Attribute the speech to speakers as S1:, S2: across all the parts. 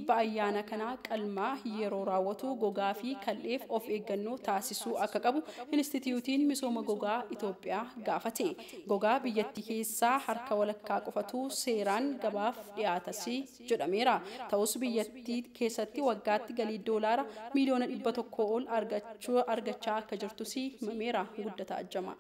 S1: tibba ayyaana kana qalmaa yeroo raawwatu gogaa fi kalleef of eeggannoo taasisuu akka qabu Instituutiin Misooma Gogaa Itoophiyaa gaafate. Gogaa biyyattii keessaa harka walakkaa qofatu seeraan gabaaf dhiyaatasii jedhameera. Ta'us biyyattii keessatti waggaatti galii doolaara miliyoona 100 ol argachaa akka jirtus himameera. Guddataa Ajjama.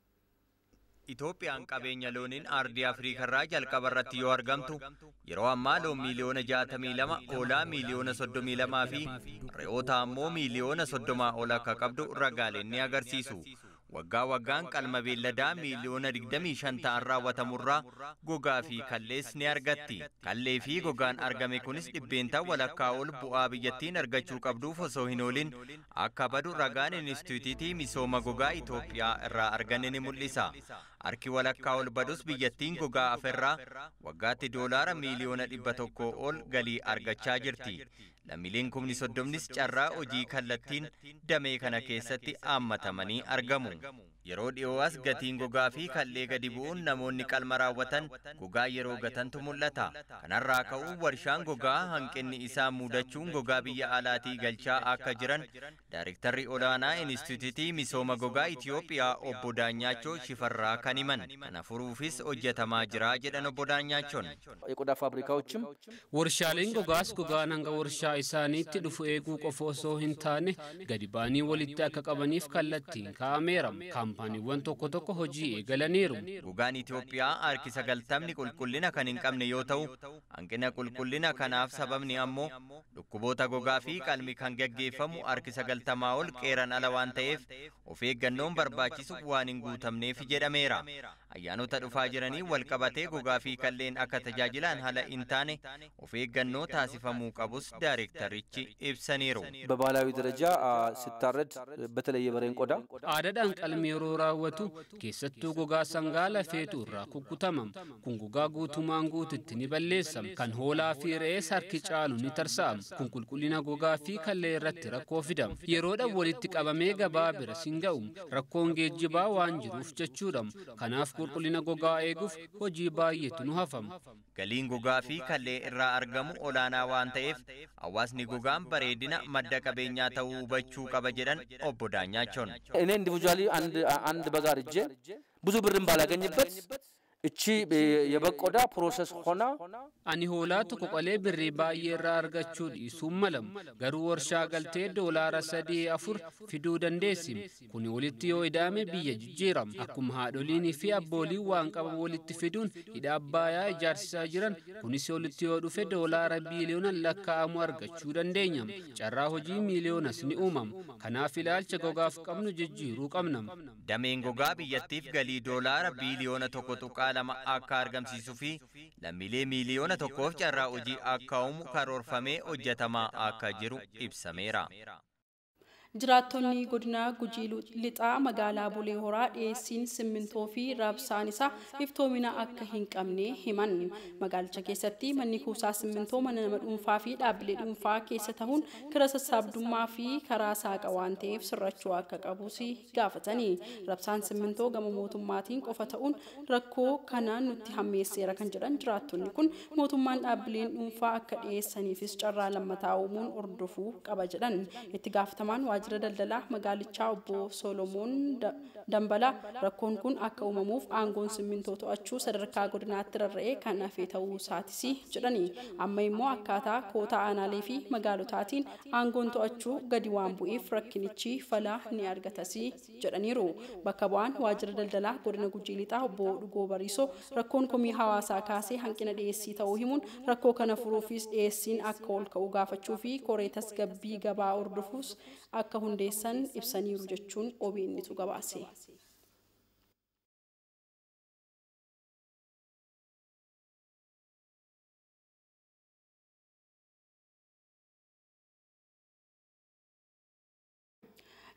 S2: Itoophiyaan qabeenya looniin aardii Afrikaa irraa jalqaba irratti yoo argamtu yeroo ammaa loon miliyoona 62 hoolaa miliyoona 32 fi re'oota ammoo miliyoona 30 ol akka qabdu ragaaleen ni agarsiisu. Waggaa waggaan qalma beelladaa miliyoona 25 ta'an raawwatamurraa gogaa fi kallees ni argatti. Kallee fi gogaan argame kunis dhibbeentaa walakkaa ol bu'aa biyyattiin argachuu qabduuf osoo hin oolin akka badu ragaan Instituutii Misooma Gogaa Itoophiyaa irraa arganne ni mul'isa. Harki walakkaa ol badus biyyattiin gogaa aferraa waggaatti doolaara miliyoona 100 ol galii argachaa jirti. Lammiileen 30,000nis carraa hojii kallattiin damee kana keessatti haammatamanii argamu. Yeroo dhiyoowaas gatiin gogaa fi kallee gadi bu'uun namoonni qalma raawwatan gogaa yeroo gatantu mul'ata. Kanarraa ka'uun warshaan gogaa hanqinni isaa mudachuun gogaa biyya alaatii galchaa akka jiran Daayirektarri olaanaa Instituutii Misooma Gogaa Itoophiyaa obbo Daanyaachoo Shifarraa kan himan. Kana furuufis hojjetamaa jira jedhan obbo Daanyaachoon.
S3: የቆዳ ፋብሪካዎችም
S4: warshaaleen gogaas gogaan hanga warshaa isaaniitti dhufu eeguu qofa osoo hin taane gadi baanii walitti akka qabaniif kallattiin kaa'ameera. Kaampaaniiwwan tokko tokko hojii eegalaniiru.
S2: Gogaan Itoophiyaa harki 90 qulqullina kan hin qabne yoo ta'u, hanqina qulqullina kanaaf sababni ammoo dhukkuboota gogaa fi qalmi kan gaggeeffamu harki 90 ol qeeran ala waan ta'eef of eeggannoon barbaachisu waan hin guutamneef jedhameera. Ayyaanota dhufaa jiranii wal qabatee gogaa fi kalleen akka tajaajilan hala hin taane of eeggannoo taasifamuu qabus ዳይሬክተሪchi ibsaniiru.
S3: በባህላዊ ደረጃ ሲታረድ በተለየ በሬን ቆዳ
S4: አደዳን ቀልም yeroo raawwatu keessattuu gogaa sangaa lafeetu irraa kukkutamam. Kun gogaa guutumaan guututti ni balleessam. Kan hoolaa fi re'ee harki caalu ni tarsa'am. Kun qulqullina gogaa fi kallee irratti rakkoo fidam. Yeroodhaan walitti qabamee gabaa bira sin ga'u. Rakkoon geejjibaa waan jiruuf jechuudha. Kanaaf qulqullina gogaa eeguuf hojii baay'eetu nu hafam.
S2: Galiin gogaa fi kallee irraa argamu olaanaa waan ta'eef hawaasni gogaan bareedina madda qabeenyaa ta'uu hubachuu qaba jedhan obbo Daanyaachoon.
S3: እኔ ኢንዲቪጁዋሊ አንድ በጋር እጄ ብዙ ብርም ባላገኝበት እቺ የበቆዳ ፕሮሰስ ሆና
S4: ani hoolaa tokko qolee birrii baay'ee irraa argachuu dhiisuun malam. Garuu warshaa galtee doolaara 3-4 fiduu dandeessi. Kun walitti yoo ida'ame biyya jijjiiram. Akkuma haadholiinii fi abbooliin waan qaban walitti fiduun hidha Abbayyaa ijaarsisaa jiran kunis walitti yoo dhufe doolaara biiliyoona lakkaa'amu argachuu dandeenya. Carraa hojii miiliyoonas ni uumam. Kanaaf ilaalcha gogaaf qabnu jijjiiruu qabna.
S2: Dameen gogaa biyyattiif galii doolaara biiliyoona 1.2 akka argamsiisuu fi lammiilee miliyoona 1 carraa hojii akka uumu karoorfamee hojjetamaa akka jiru ibsameera.
S1: Jiraattonni godina Gujii lixaa magaalaa Bulee Horaa dhiyeessiin simmintoo fi raabsaan isaa iftoomina akka hin qabne himan. Magaalicha keessatti manni kuusaa simmintoo mana nama dhuunfaa fi dhaabbilee dhuunfaa keessa ta'uun kira sassaabdummaa fi karaa saaqa waan ta'eef sirrachuu akka qabus gaafatanii. Raabsaan simmintoo gama mootummaatiin qofa ta'uun rakkoo kanaan nutti hammeesseera kan jedhan jiraattonni kun mootummaan dhaabbileen dhuunfaa akka dhiyeessaniifis carraa lammataa uumuun hordofuu qaba jedhan. Itti gaafatamaan waajjira daldalaa magaalichaa obbo Solomoon Dambalaa rakkoon kun akka uumamuuf aangoon simmintoo to'achuu sadarkaa godinaatti rarra'ee kan hafe ta'uu isaatis jedhani. Amma immoo akkaataa kootaa aanaalee fi magaalotaatiin aangoon to'achuu gadi waan bu'eef rakkinichi falaa ni argatas jedhaniiru. Bakka bu'aan waajjira daldalaa godina Gujii lixaa obbo Dhugoo Bariisoo rakkoon komii hawaasaa kaasee hanqina dhiyeessii ta'uu himuun rakkoo kana furuufis dhiyeessiin akka ol ka'u gaafachuu fi koree tasgabbii gabaa hordofuus akka hundeessan ibsaniiru jechuun OBNtu gabaase.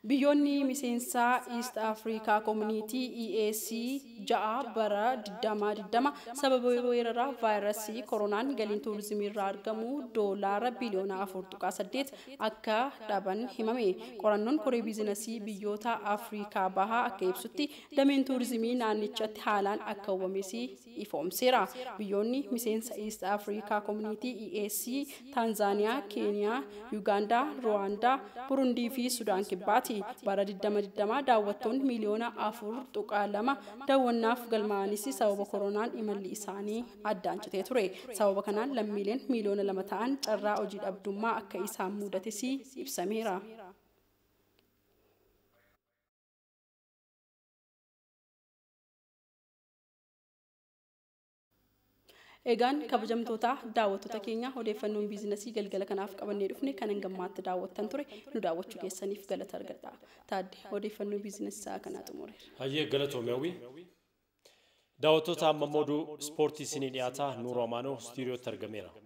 S1: Biyyoonni miseensa East Africa Community EAC ja'a bara 2020 sababa weerara vaayirasii koronaan galiin tuurizimii irraa argamu doolaara biliyoona 4.8 akka dhaban himame. Qorannoon koree biizinasii biyyoota Afrikaa bahaa akka ibsutti dameen tuurizimii naannichatti haalaan akka uumame ifoomseera. Biyyoonni miseensa East Africa Community EAC Tanzaaniyaa, Keeniyaa, Yuugaandaa, Ruwaandaa, Burundii fi Sudaan Kibbaati. Bara 2020 daawwattoonni miliyoona 4.2 daawwannaaf galmaa'anis sababa koronaan imalli isaanii addaan citee ture. Sababa kanaan lammiileen miliyoona 2 ta'an carraa hojii dhabdummaa akka isaan mudates ibsameera. Egaan kabajamtoota daawwattoota keenya odeeffannoon biizinasii galgala kanaaf qabannee dhufne kan hangammaatti daawwattan ture nu daawwachuu keessaniif galata argadha. Taadde odeeffannoo biizinasii isaa kanaa xumureera.
S5: Hayyee galatoomi. Daawwattoota amma mooduu ispoortii isinii dhiyaataa Nuur Amaanoo istiidiyootti argameera.